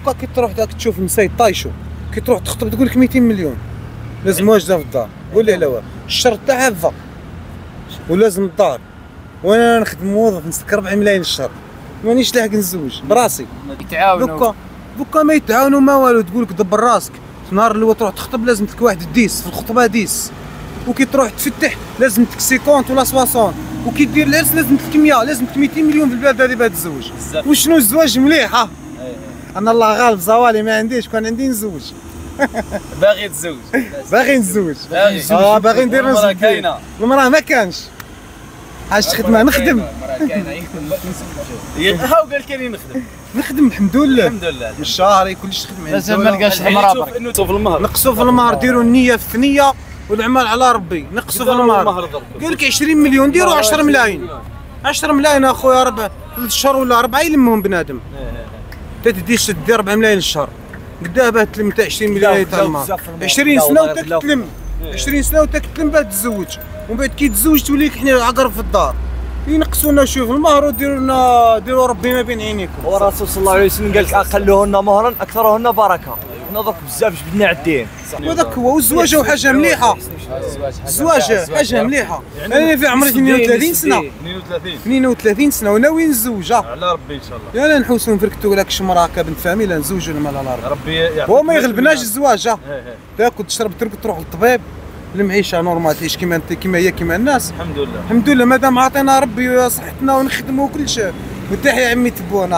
دوكا كي تروح داك تشوف النساء طايشوا، كي تروح تخطب تقول لك 200 مليون لازم واجده في الدار، قول لي لا والو، الشرط تاعها هذا ولازم الدار، وانا نخدم موظف نسكر 4 ملايين الشهر، مانيش لاحق نتزوج براسي. يتعاونوا دوكا ما يتعاونوا ما والو، تقول لك دبر راسك، في النهار اللي تروح تخطب لازم تلك واحد ديس في الخطبه ديس، وكي تروح تفتح لازم تك 50 ولا 60، وكي دير العرس لازم تلك 100، لازم تلك 200 مليون في البلاد هذه باش تتزوج. وشنو الزواج مليح ها؟ انا الله غالب زوالي ما عنديش، كان عندي نزوج. باغي تزوج باغي نتزوج، باغي ندير المراه كاينه، المراه ما كانش عاش خدمه نخدم. المراه كاينه ها وقال كاين نخدم الحمد لله، الحمد لله من الشهر كلش خدمه. لازم ما نلقاش المراه برك. نقصوا في المهر، نقصوا في المهر، ديروا النيه في الثنيه والعمل على ربي، نقصوا في المهر. قال لك 20 مليون ديروا 10 ملايين، 10 ملايين اخويا، 4 شهور ولا 4 يلمهم بنادم. تديش دير 4 ملايين الشهر، قداه باه تلم تاع 20 مليون تاع المهر، 20 سنه وتتلم، 20 سنه وتتلم باه تتزوج، ومن بعد كي تزوج تولي لك حنا عقرب في الدار. ينقصوا لنا شويه في المهر وديروا لنا، ديروا ربي ما بين عينيكم. والرسول صلى الله عليه وسلم قال لك اقلهن مهرا اكثرهن بركه. حنا درك بزاف جبدنا على الدين. وهذاك هو، والزواج حاجه مليحه، الزواج حاجه مليحه. انا في عمري 32 سنه، 32 سنه وناوي نتزوج على ربي ان شاء الله. يلا نحوسوا نفركتوا لك شمره كبنت فاميلا نزوجوا ولا لا لا ربي هو ما يغلبناش الزواج. تاكل تشرب ترقد تروح للطبيب، المعيشه نورمال تعيش كيما انت كيما هي كيما الناس. الحمد لله الحمد لله، مادام عطينا ربي صحتنا ونخدموا كل شيء. وتحيا عمي تبونا.